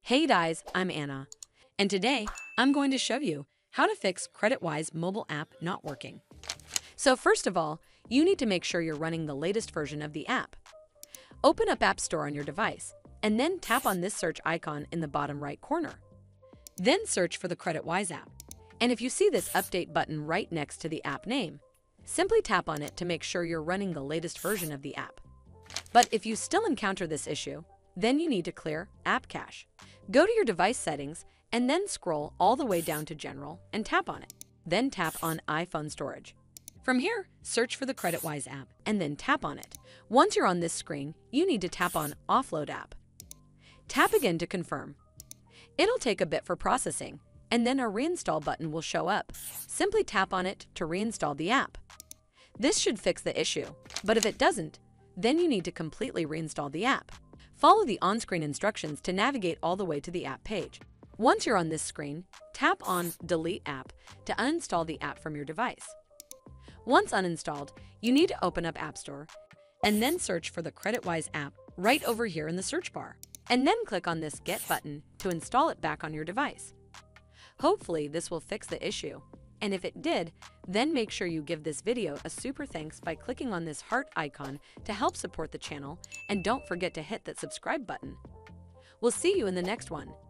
Hey guys, I'm Anna, and today I'm going to show you how to fix CreditWise mobile app not working. So first of all, you need to make sure you're running the latest version of the app. Open up App Store on your device, and then tap on this search icon in the bottom right corner. Then search for the CreditWise app, and if you see this update button right next to the app name, simply tap on it to make sure you're running the latest version of the app. But if you still encounter this issue, then you need to clear App Cache. Go to your device settings and then scroll all the way down to General and tap on it. Then tap on iPhone Storage. From here, search for the CreditWise app and then tap on it. Once you're on this screen, you need to tap on Offload App. Tap again to confirm. It'll take a bit for processing, and then a Reinstall button will show up. Simply tap on it to reinstall the app. This should fix the issue, but if it doesn't, then you need to completely reinstall the app. Follow the on-screen instructions to navigate all the way to the app page. Once you're on this screen, tap on Delete App to uninstall the app from your device. Once uninstalled, you need to open up App Store and then search for the CreditWise app right over here in the search bar, and then click on this Get button to install it back on your device. Hopefully, this will fix the issue. And if it did, then make sure you give this video a super thanks by clicking on this heart icon to help support the channel, and don't forget to hit that subscribe button. We'll see you in the next one.